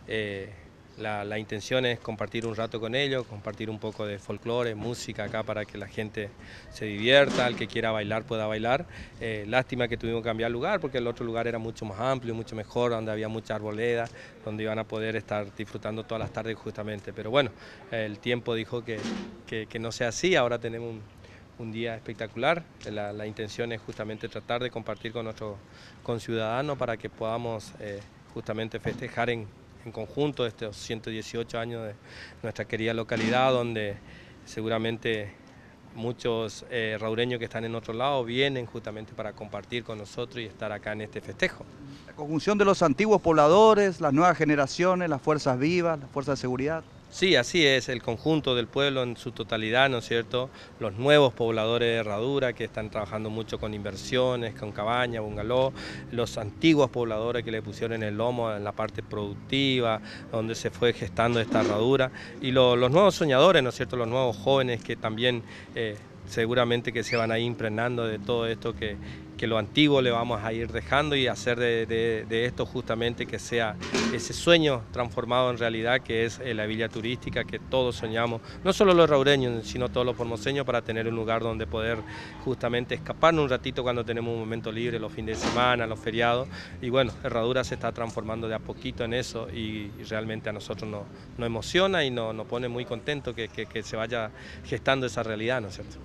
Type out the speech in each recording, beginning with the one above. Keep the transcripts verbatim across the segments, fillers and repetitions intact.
eh, La, la intención es compartir un rato con ellos, compartir un poco de folclore, música acá para que la gente se divierta, el que quiera bailar pueda bailar. Eh, lástima que tuvimos que cambiar lugar porque el otro lugar era mucho más amplio, mucho mejor, donde había mucha arboleda, donde iban a poder estar disfrutando todas las tardes justamente. Pero bueno, el tiempo dijo que, que, que no sea así, ahora tenemos un, un día espectacular. La, la intención es justamente tratar de compartir con nuestros conciudadanos para que podamos eh, justamente festejar en en conjunto estos ciento dieciocho años de nuestra querida localidad, donde seguramente muchos eh, raureños que están en otro lado vienen justamente para compartir con nosotros y estar acá en este festejo. La conjunción de los antiguos pobladores, las nuevas generaciones, las fuerzas vivas, las fuerzas de seguridad. Sí, así es, el conjunto del pueblo en su totalidad, ¿no es cierto? Los nuevos pobladores de Herradura que están trabajando mucho con inversiones, con cabañas, bungalow, los antiguos pobladores que le pusieron el lomo en la parte productiva, donde se fue gestando esta Herradura, y lo, los nuevos soñadores, ¿no es cierto? Los nuevos jóvenes que también eh, seguramente que se van a ir impregnando de todo esto que, que lo antiguo le vamos a ir dejando y hacer de, de, de esto justamente que sea ese sueño transformado en realidad que es la villa turística que todos soñamos, no solo los raureños sino todos los formoseños, para tener un lugar donde poder justamente escaparnos un ratito cuando tenemos un momento libre, los fines de semana, los feriados, y bueno, Herradura se está transformando de a poquito en eso y, y realmente a nosotros nos, nos emociona y nos, nos pone muy contentos que, que, que se vaya gestando esa realidad, ¿no es cierto?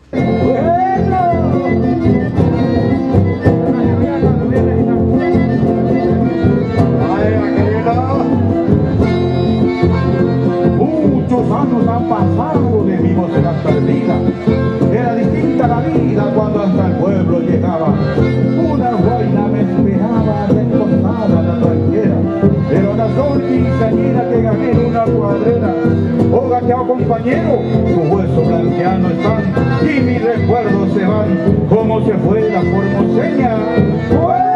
Muchos años han pasado de mi voz era perdida. Era distinta la vida cuando hasta el pueblo llegaba. Una guaina me esperaba desposada la tranquera. Pero la sol quinceañera que gané en una cuadrera. Oh gateado compañero, tus huesos blanqueanos están y mis recuerdos se van como se fue la formoseña.